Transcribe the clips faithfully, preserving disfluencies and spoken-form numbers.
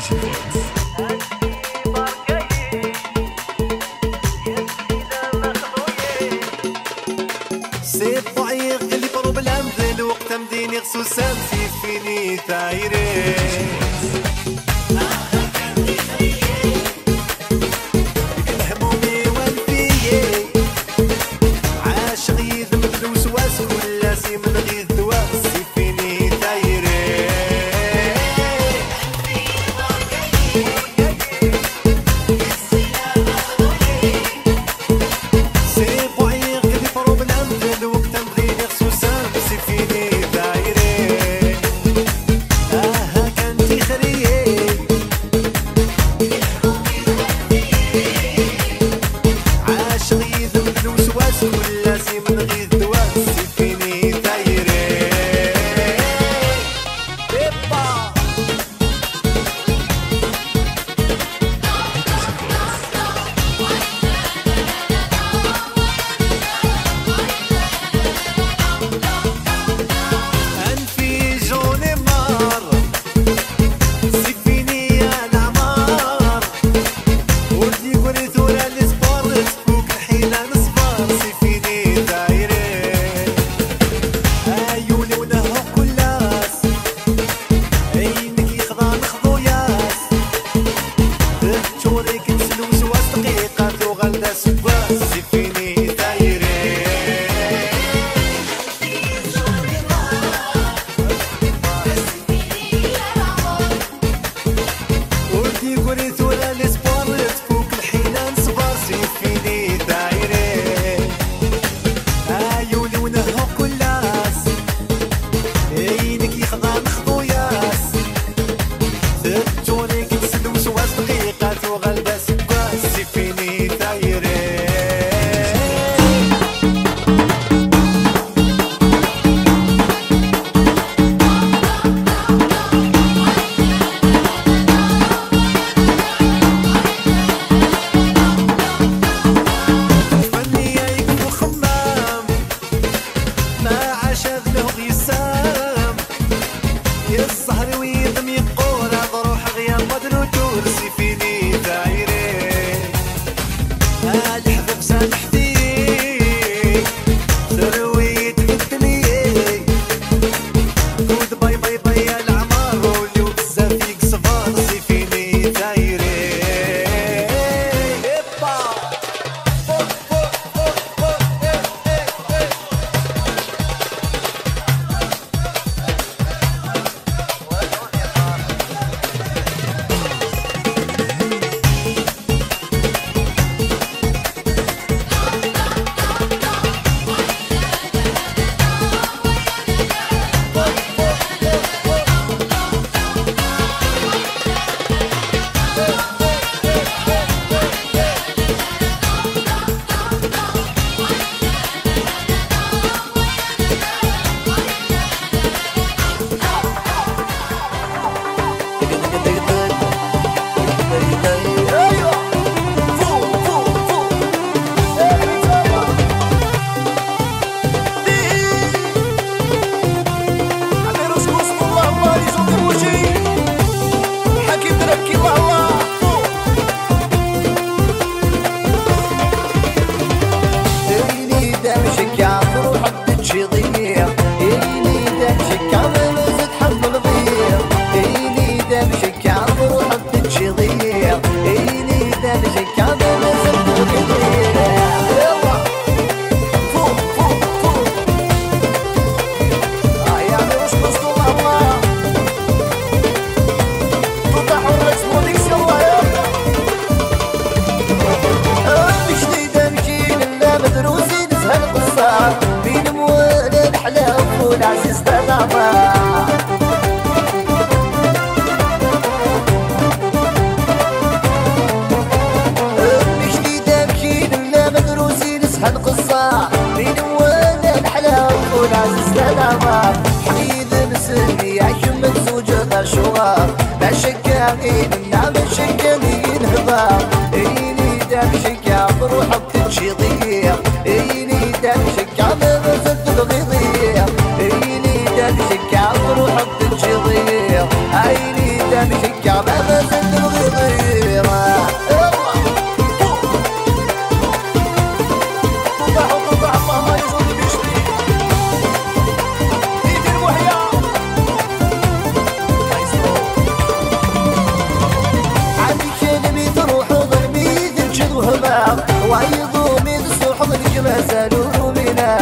سي طعيق اللي بروبلام ذي الوقت مديني غسو سامسي فيني ثايري الهمومي والفيي عاش غيث مثل وسواس ولا سي من غيث دواس فيني ثايري سي طعيق اللي بروبلام ذي الوقت مديني غسو سامسي فيني ثايري آها كنتي خريي عاش غيث مثل وسواس ولا سي من غيث دواس فيني ثايري بيبا أنفي جوني مار سي فيني يا نعمار ولدي وريث ولا السبور تفوق الحيلة نصفار سي فيني ثايري عيوني ونهو كلاس عينك يخضع نخضو ياس تشوريك تسلوس واس دقيقة وغلدا سواس سي فيني ثايري ولدي وريث ولا السبور تفوق الحيلة نصفار سي فيني ثايري عيوني ونهو كلاس عينك يخضع نخضو ياس تشوريك تسلوس واس دقيقة وغلدا سواس سي فيني ثايري فني يكون خمام ما عاش له غيسام يا السهر ويضم يقول بروح غياب مدن وجور سي فيني ثايري الحبب سامحتي ثرويت الدنيا كود باي باي باي العمار واليوم بزاف فيك صفار سي فيني ثايري هيبا فوق فوق فوق فوق إيه إيه إيه بين موال الحلاوة والعزيز تنعمة مش جديدة بكين لا مدروسين اسحن قصة بين موال الحلاوة والعزيز تنعمة حميد مسلمي يعيش متزوجة شوار مع شكامين النعم شكامين هضار إيني دام شكام روحك تنشيطية إيني دام شكام بزلت الغيظية إيني دام شكام روحك تنشيطية عيني دام شكام شكا ما زلت الغيرة وعيضوا من الصحب الجمال سالوا منا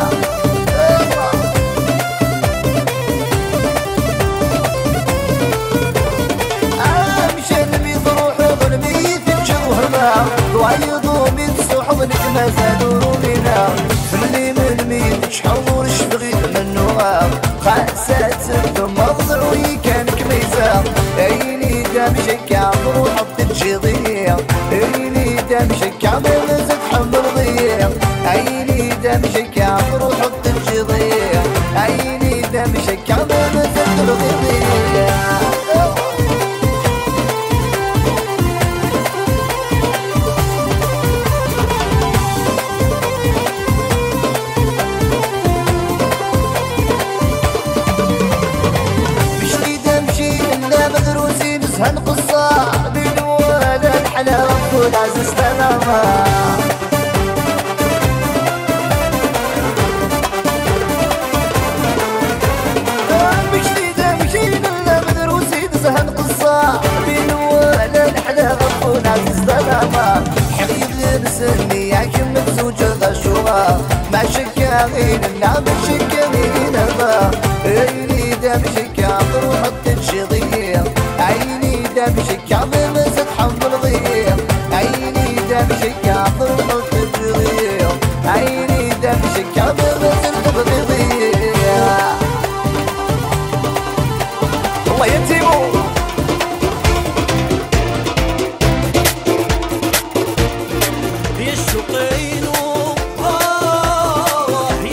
امشي اللي بيروح ظلمي في الجوهر وعيضوا من الصحب الجمال سالوا منا اللي من مين شحور شبغي منه خاسات ثم ضعوي كان كميزه عيني دام شكا بروح التجضيع عيني دام شكا بمزة حمر ضيع عيني دام شكا بروح التجضيع عيني دام شكا بمزة الضيع هالقصة بين ولد الحلاوة والعزيز تماما مش جديدة مش جديدة مدروسي بس هالقصة بين ولد الحلاوة والعزيز تماما حبيب لبسني عاكم متزوجة غشوها مع شكاغين النعم شكاغين هذا عيني دام شكا بروح التنشيضية عيني دام شكا بمزة حمر ضيع عيني دام شكا بروح التنشيضية عيني دام شكا بمزة ضيع الله يتيمو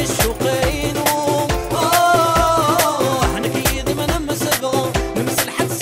نمس الحد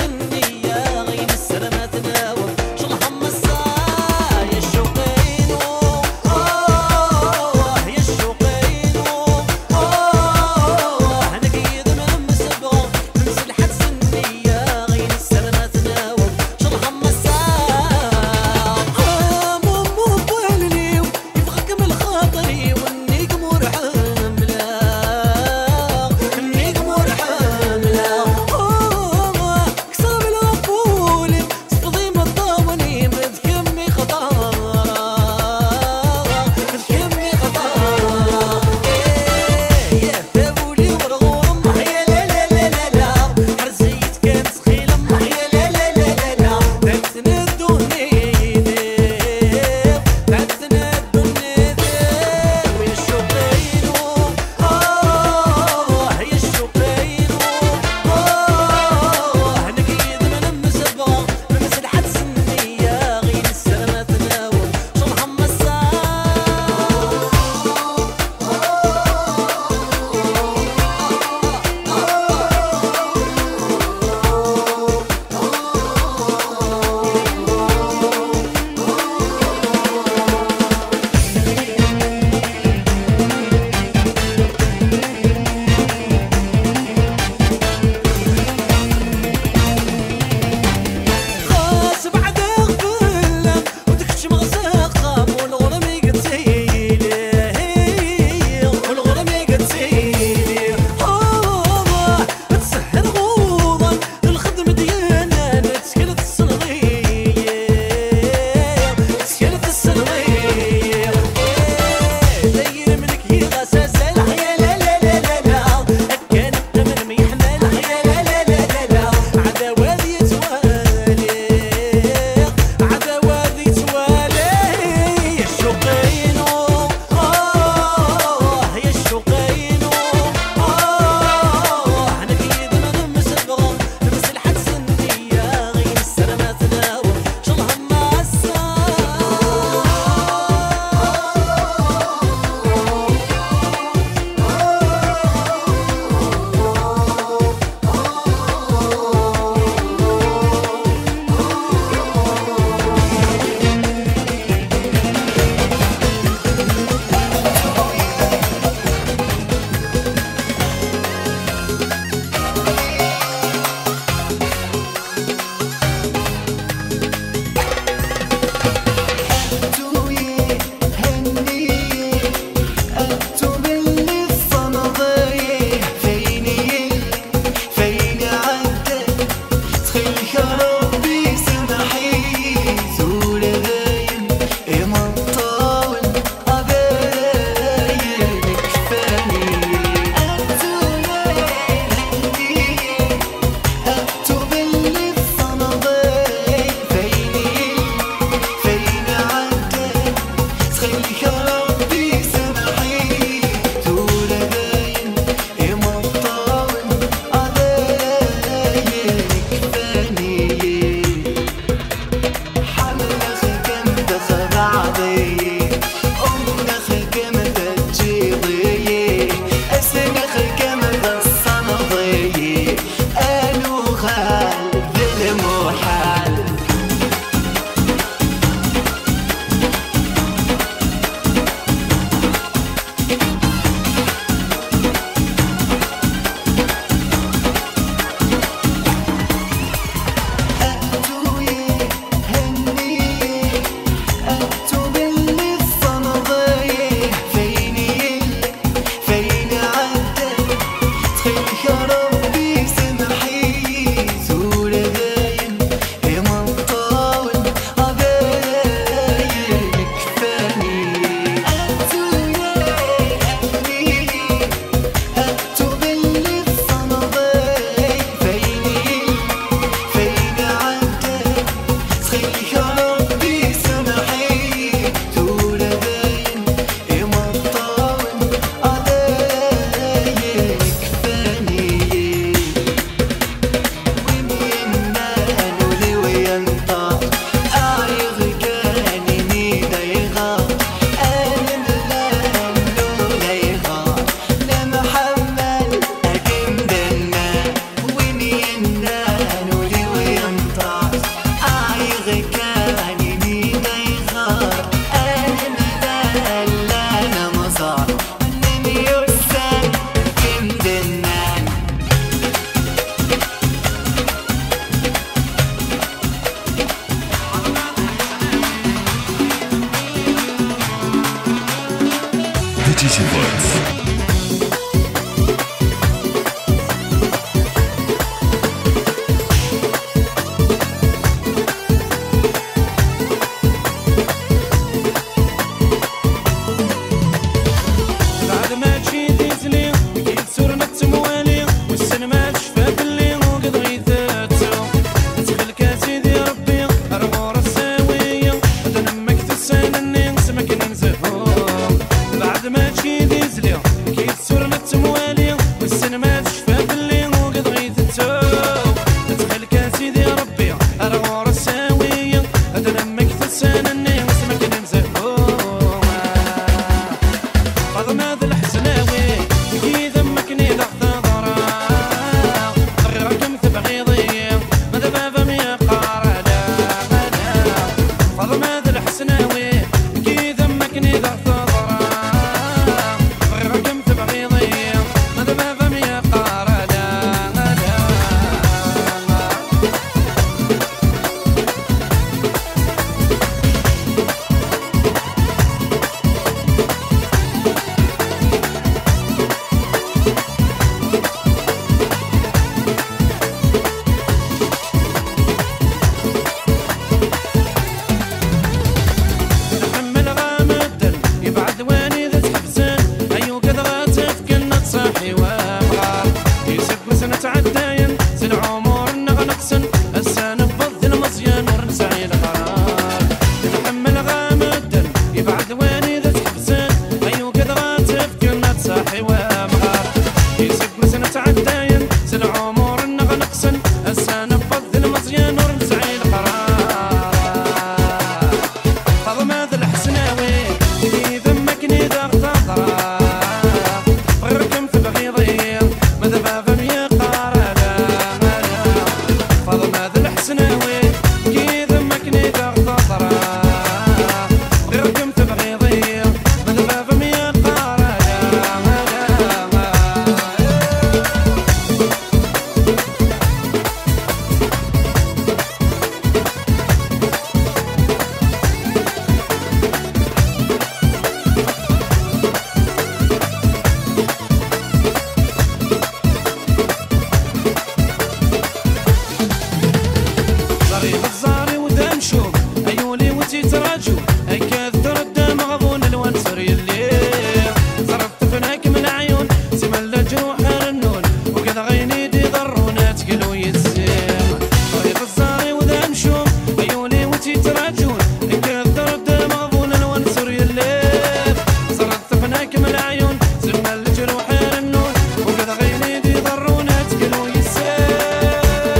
تراجون كثر الدم غضون الونسر يلي صرفت فناك من عيون سمن لجروح رنون وكذا غيني دي ضرونا تقلو يزيم طريق الزاري وذا مشوم عيوني وتي تراجون كثر الدم غضون الونسر يلي صرفت فناك من عيون سمن لجروح رنون وكذا غيني دي ضرونا تقلو يزيم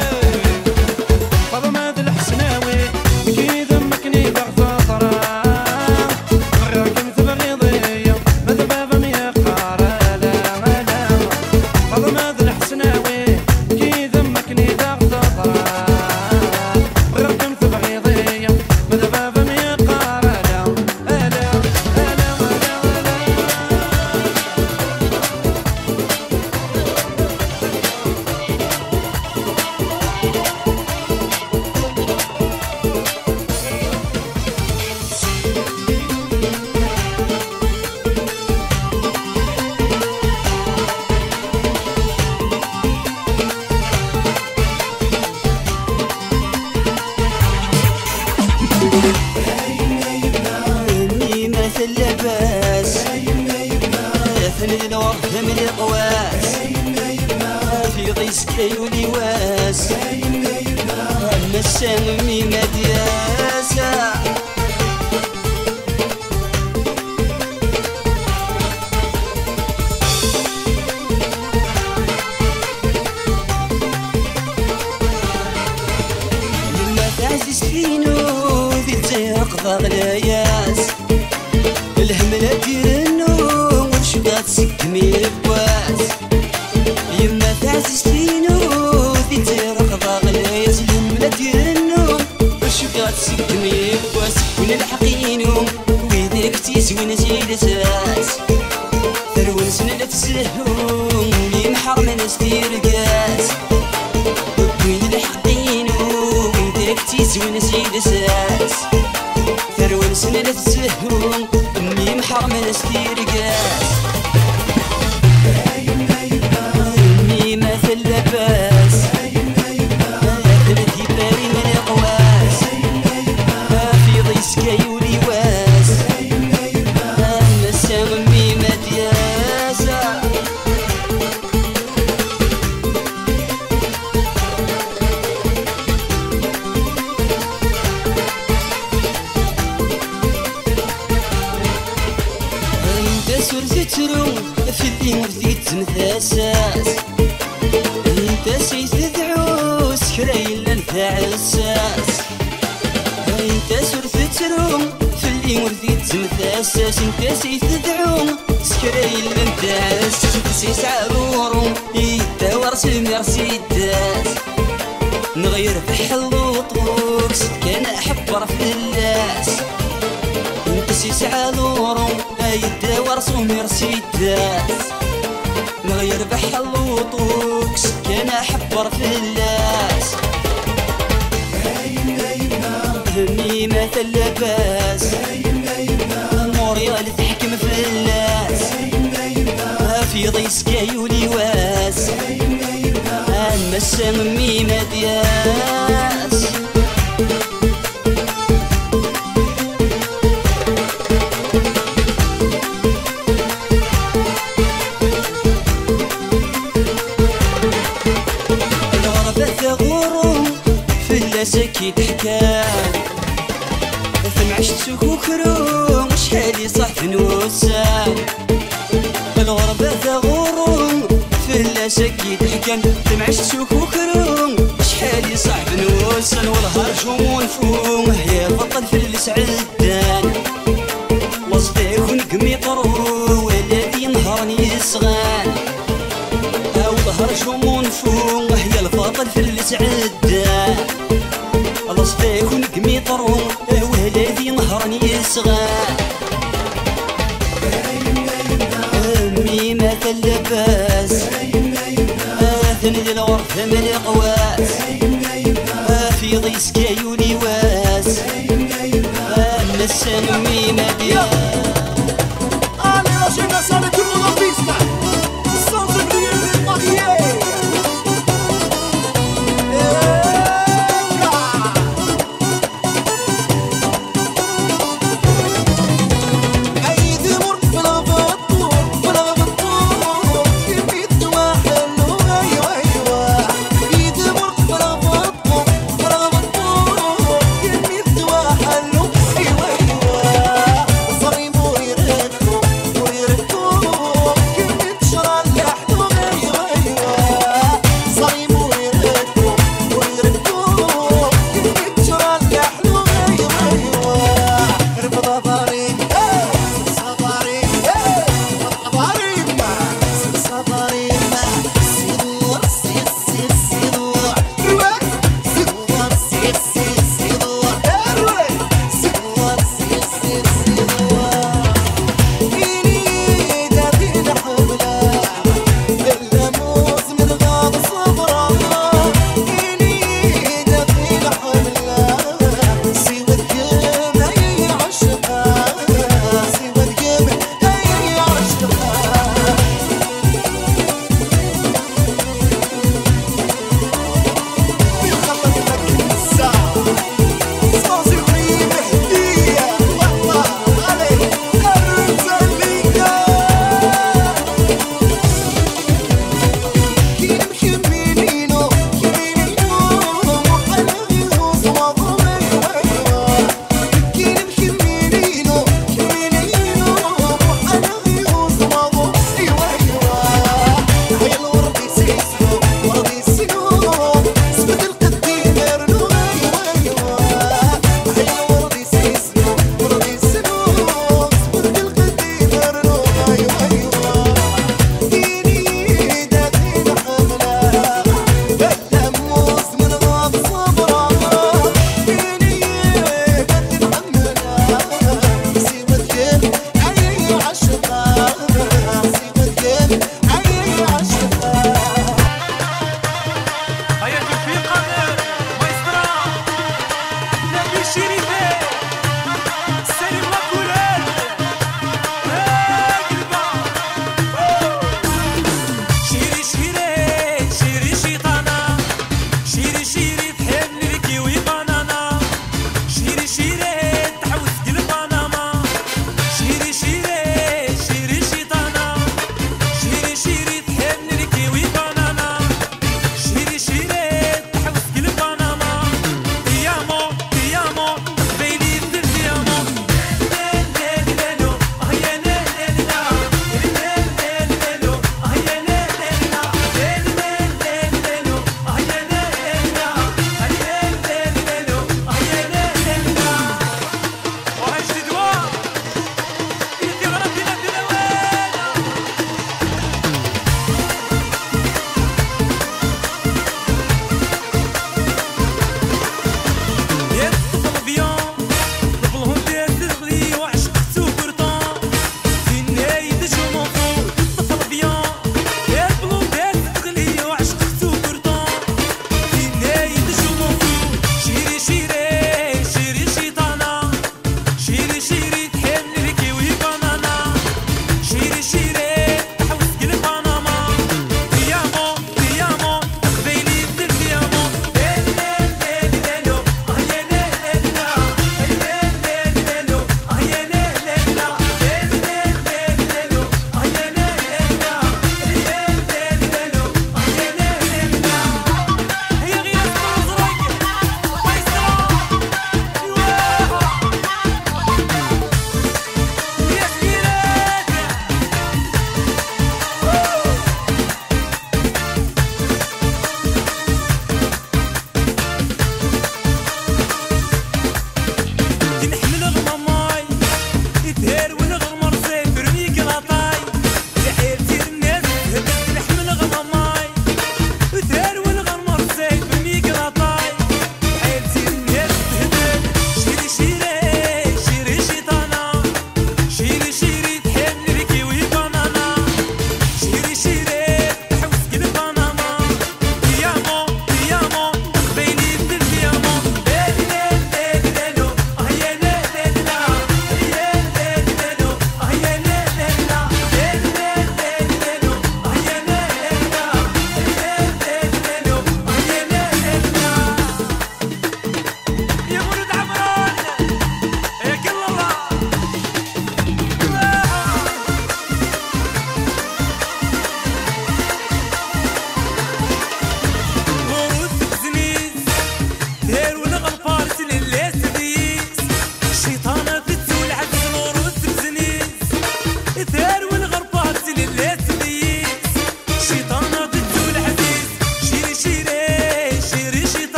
بابا ماذا الحسناوي كي ذمكني بغفى طرام غيركم تبغيضي ماذا بابا ميقار لا لا بابا ماذا الحسناوي كي ذمكني بغفى طرام غيركم تبغيضي ماذا بابا ميقار لا لا لا اني مثل اللباس ثني الورد من القواس في ضيس كيولي واس مسام مي مدياسة لما تعزز فينو ذي تزيق ضغلياس الهملة دير النوم وشقات سكمي بواس يما تعزز فينو ذي تزيق ضغلياس الهملة دير النوم وشقات سكمي بواس وين الحقينو ويديك تيسوين زيد اساس ثرون سنة تسهوم يمحر من استير قاس وين الحقينو ويديك تيسوين زيد اساس ثرون سنة تسهوم امي محر من استير قاس امي مثل لباس ثلاثي باري من القواس في ضيس كيولي واس مسام امي مدياسة انت سرزترو في اللي مرثيت مثاساس انت سيث دعوس كراين لنفع الساس انت سرزترو في اللي مرثيت مثاساس انت سيث دعوم سكراين لنفع الساس سيس عبورو يدور سمير سيداس نغير بحل وطوكس كان احب في اللاس انت سيس عالورو يدور سمير سيداس نغير بحل وطوكس كان احب في اللاس همي مثل لباس موريال تحكم في اللاس في ضيس كيولي واس مسام مي مدياس الغربة غروم في اللاسكي تحكام ثمعشت سكوكرو شحال يصح نوسان الغربة غروم في اللاسكي تحكام ثمعشت سكوكرو شحال يصح نوسان والهرج ومنفوم يا بطل في السعدان وصديك ونقميطرو والذي نهرني صغان والهرج ومنفوم هي البطل في السعدان وصديك ونقميطرو والذي نهرني صغان امي مثل لباس ثني الورد من القواس في ضيس كيولي واس مسام مي مدياس Allez, enchaîne la salle, tout le monde en piste. Sans oublier les mariés. Et là.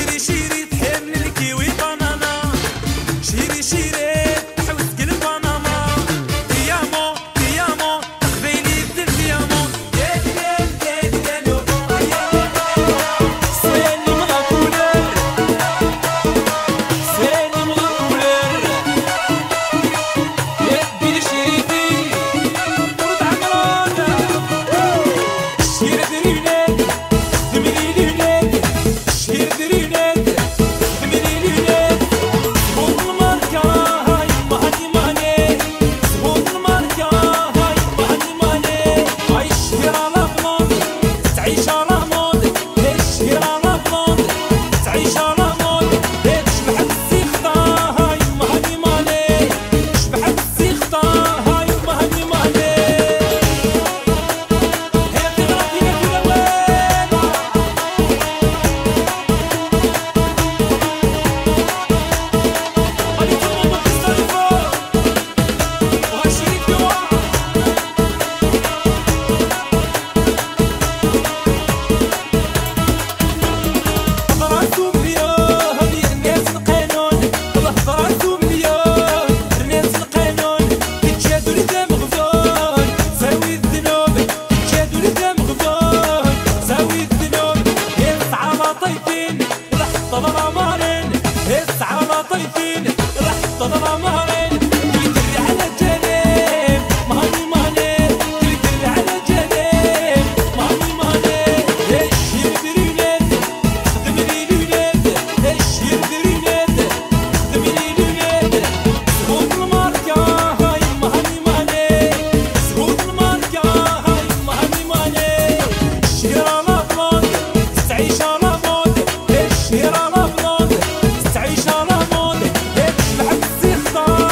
شيري شيري تحن الكيوي بانانا شيري شيري تحوس كل باناما ديامو ديامو تقبيلي بدل ديامو ديال ديال ديال ديالو سالي مغا كولر سالي مغا كولر يا بيدي شيريتي ورد عمرانا شيري درينك دمري ليلك شير درينك دمري ليلك سبوط الماركة هاي مهني مهني سبوط الماركة هاي مهني مهني هاي الشهير على بلوند تعيش على مود الشهير على بلوند تعيش على مود شبحت السيخطة هاي مهني مهني شبحت السيخطة هاي مهني مهني هي بتغرق فينا في الأوان غادي تضرب بالصرفة وهالشريك دوا هضراتو مليون هادي الناس القانون هضراتو مليون الناس القانون كيتشادو لدام غزون ساوي الذنوب كيتشادو لدام غزون ساوي الذنوب يسعى لطيفين رحت ضرمارين يسعى لطيفين رحت ضرمارين تلقري على جنب مهني مهني تلقري على جنب مهني مهني الشير درينات خدم لي لولاد الشير درينات خدم لي لولاد سبوط الماركة هاي مهني مهني سبوط الماركة هاي مهني مهني الشهير على بلوند تعيش على مود الشهير على بلوند تعيش على مود شبحت السيخطة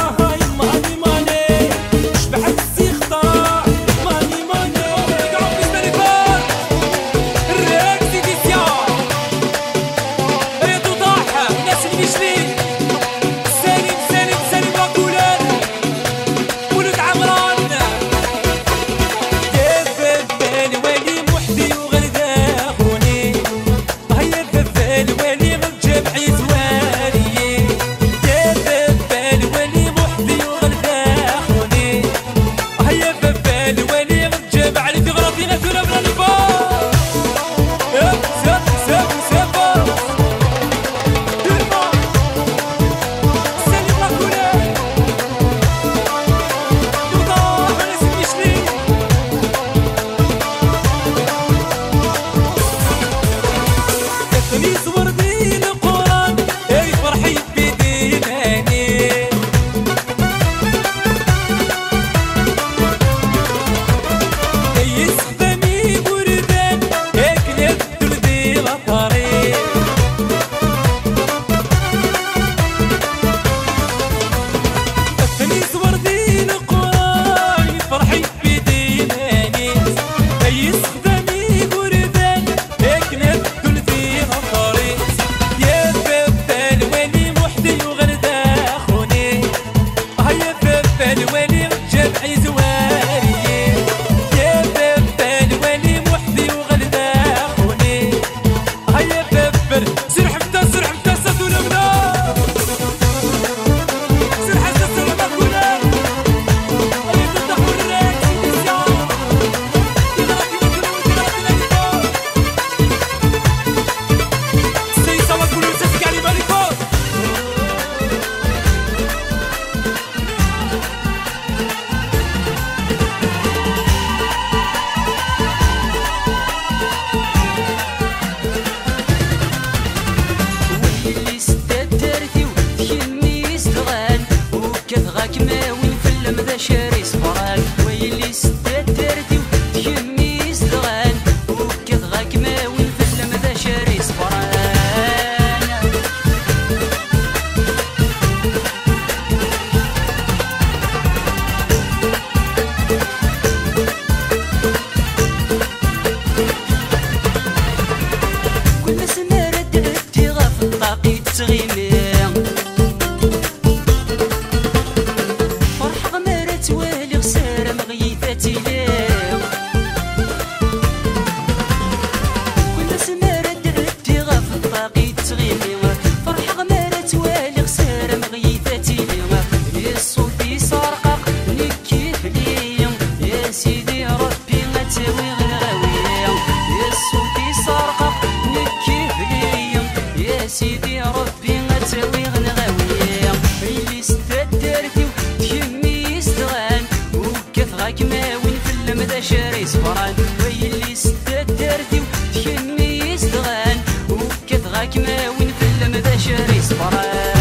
يا ربي غتاوي غنغاوي اللي ستدرتي وتكمي يستغان وكاف غاك ماوين في اللمدة شاري صفران اللي ستدرتي وتكمي يستغان وكاف غاك ماوين في اللمدة شاري صفران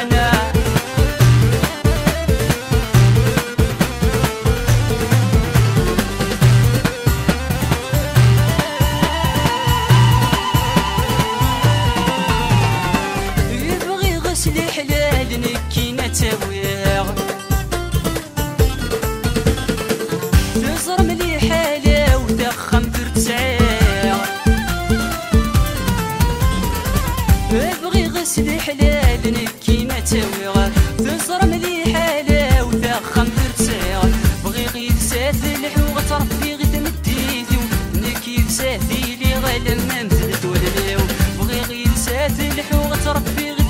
حلال نكينا تاويغ تزر مليحة ودخم ترتسعيغ ابغي غسل حلال نكينا تاويغ تزر مليحة ودخم ترتسعيغ بغي غير ساثل حوغ تربي غد مديدو نكيف ساثيلي غالا ما مزلت ولديو بغي غير ساثل حوغ تربي غد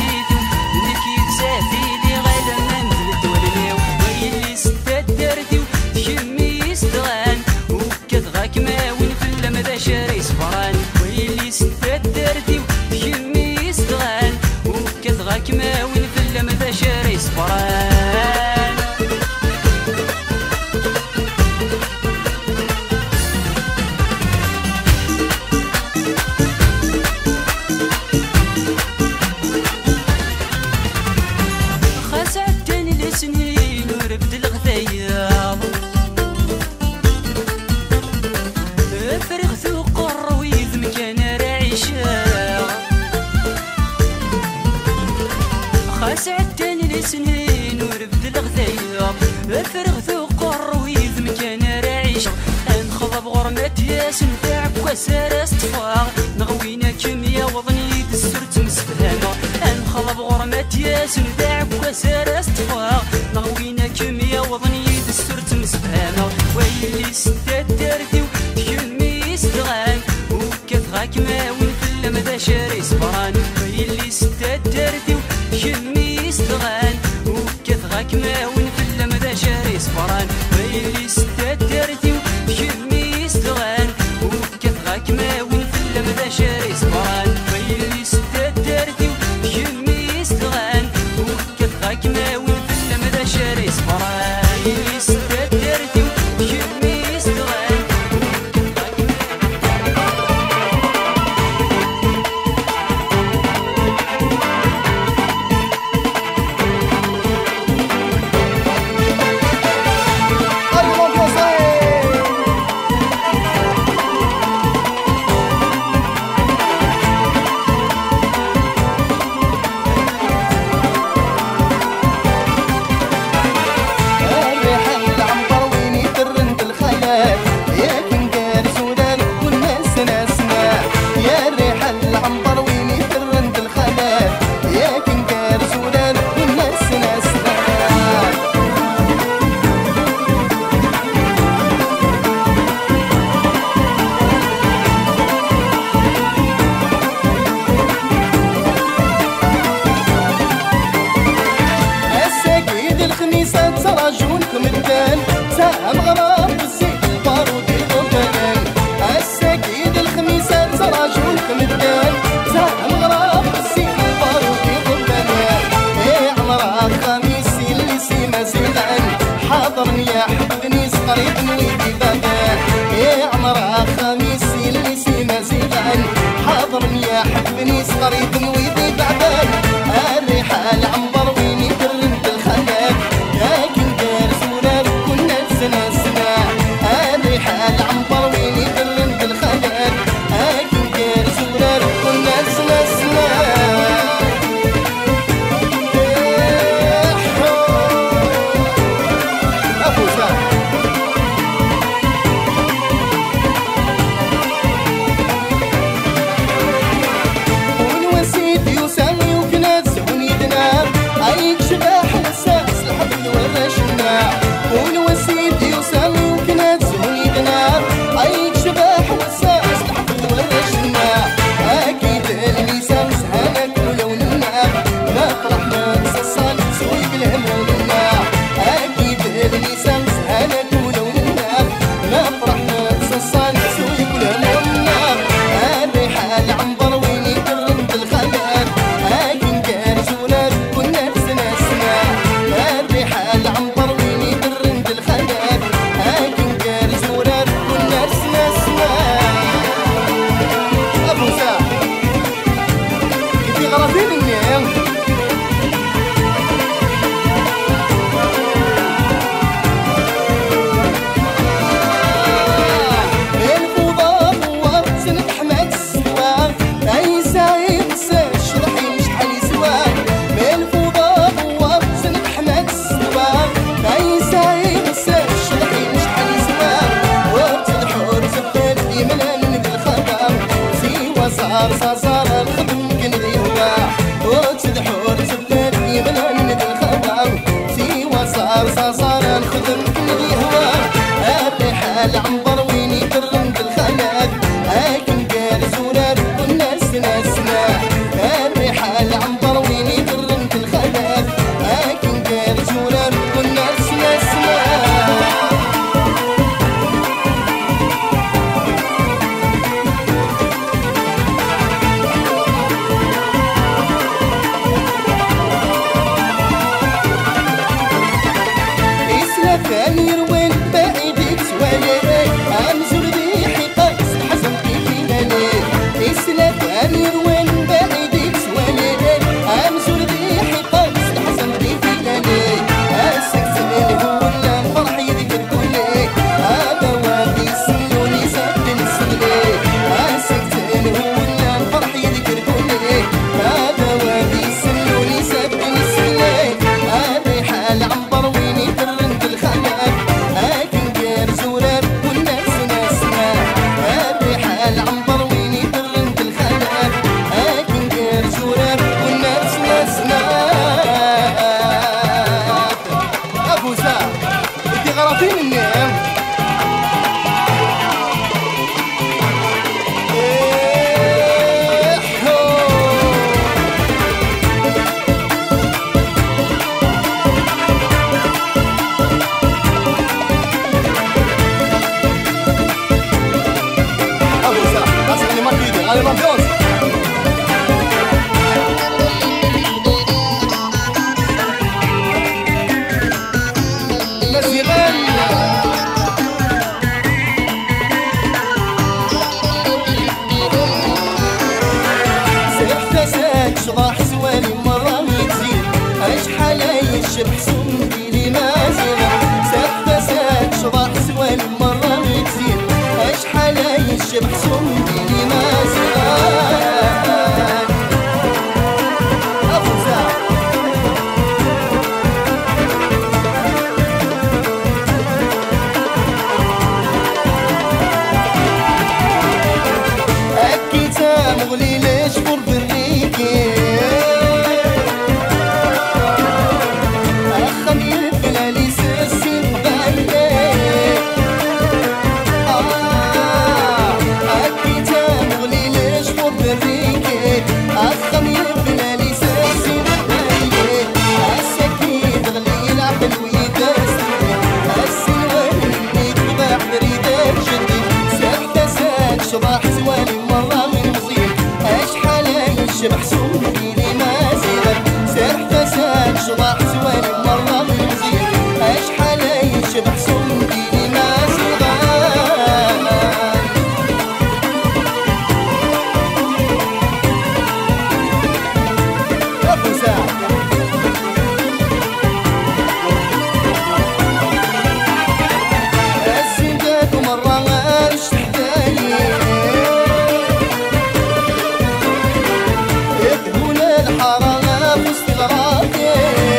سافيلي غادا ما نزلت وليو ويلي ستدرتي وتكمي يستغان وكاد غاك ماوين في اللمدة شاري صفران ويلي ستدرتي وتكمي يستغان وكاد غاك ماوين في اللمدة شاري صفران سنين وربد الغثياب فرغ ثوق الرويذ مكان راعيشا خاس عداني لسنين وربد الغثياب فرغ ثوق الرويذ مكان راعيشا انخضب غرمات ياس نتاعك وسارة استفاغ نغوينا كمية وظني دسرت مسفهانة انخضب غرمات ياس نتاعك وسارة استفاغ نغوينا كمية وظني دسرت مسفهانة ويلي ستدرتي وتكمي يستغان وكاف غاك ماوين في اللمدة شاري صفران ويلي ستدرتي وتكمي يستغان وكاف غاك ماوين في اللمدة شاري صفران ويلي ستدرتي وتكمي يستغان وكاف غاك ماوين في اللمدة شاري صفران ويلي ستدرتي وتكمي يستغان وكاف غاك ماوين في اللمدة شاري صفران ويلي ستدرتي وتكمي يستغان حاضرني يا حبني صغري بنويدي بابان يا عمرها خميسي اللي سيما زيغان حاضرني يا حبني صغري بنويدي بابان الريحة العنبر ويني ترنت الخلال لكن دار زورار كنا سنة سنة الريحة العنبر ويني ترنت الخلال لكن دار زورار كنا سنة سنة ونواسيت شضاح زوالي مرة ميتزين أشحال يشبح سندي لي مازيغة سافة ساد شضاح زوالي مرة ميتزين أشحال يشبح سندي لي مازيغة مغلي ليش فور بريكي أخم يبلا لي سيسي بغالي آه أكيتا مغلي ليش فور بريكي أخم يبلا لي سيسي بغالي أساكيد غلي العقل ويداسني السوالي اللي تباع بريدات جدي ساكتة ساك شباح زوالي شبح سندي لي مازيغ سرح فساد شضاح زوالي مرة مزيغ أشحال يشبح سندي لي مازيغ أبو سعد الزنداد مرة غارش تحتاجي الحرام في استغراقي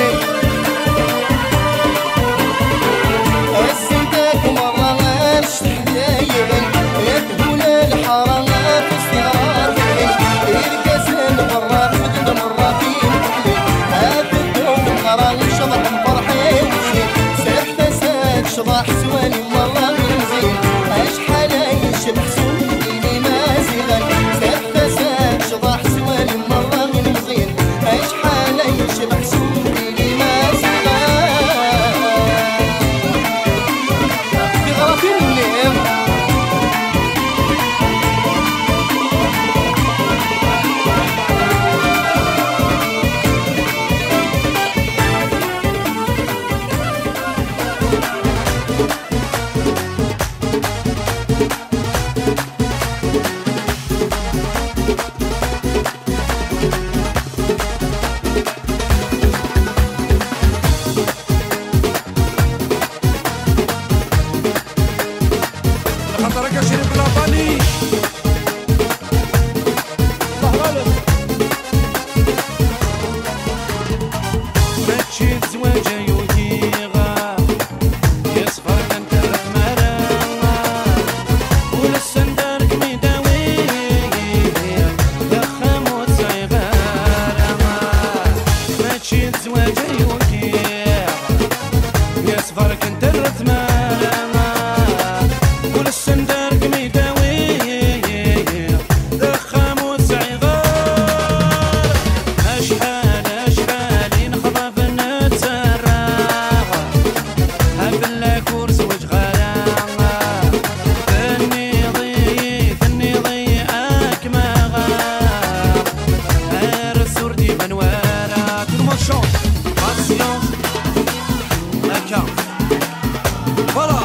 السنداك مرة غارش تحدايل يدهون الحرام في استغراقي الكسل مرة فدد مرة في مقلي هذا الدوم غرام شضح فرحي وزين سرح فساد شضاح زوالي مرة من زين أشحال يشبح سندي لي مازيغا سرح فساد شضاح زوالي مرة من زين أشحال يشبح سندي لي مازيغا في غرفين النيم خاطرك شريف الأطاني الله غالب ما تشيد زواجة يوديغا يصفر كنت رحمة ولا السندارك ميداوي دخم وتصيغار ما تشيد زواجة يوديغا يصفر كنت رحمة السندارك ميداوي دخام وصعيغار أشحال أشحال ينخضف نتسراغ هبلا كورس وجغالا ثني ضي ثني ضي أكماغا هار السردي منوارا تلمشون باسيون هكا فلا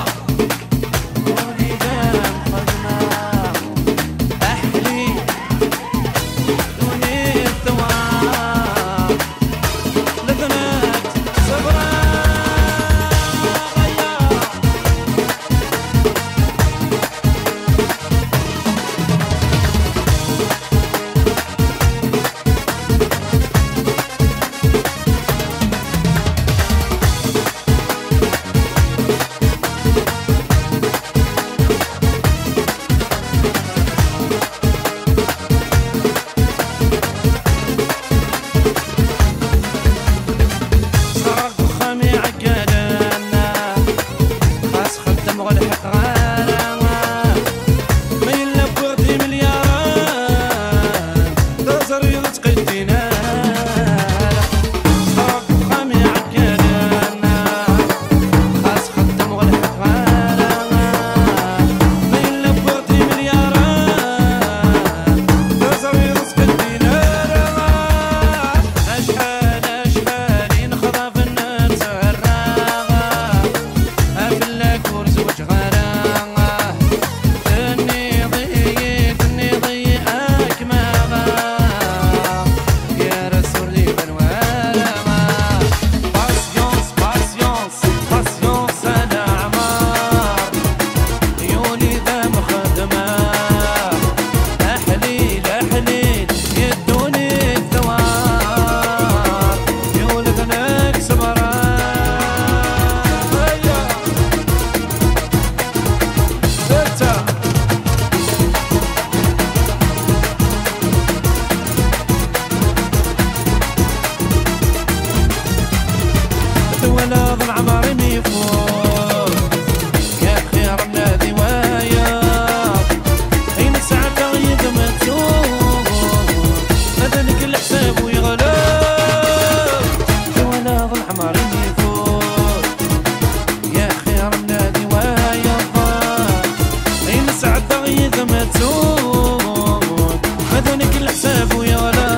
ولد العمر ميفوت يا خير النادي ويا أين ساعة غيد ما تسوق هذاك الحساب ويغلب يا ولد الحمر ميفوت يا خير النادي ويا أين ساعة غيد ما تسوق هذاك الحساب ويغلب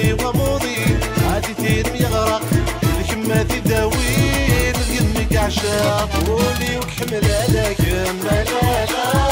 اللي وموضي عادي تيرم يغرق الكما تداوي اليمك عشاق ولي وكحمل عليك ملالا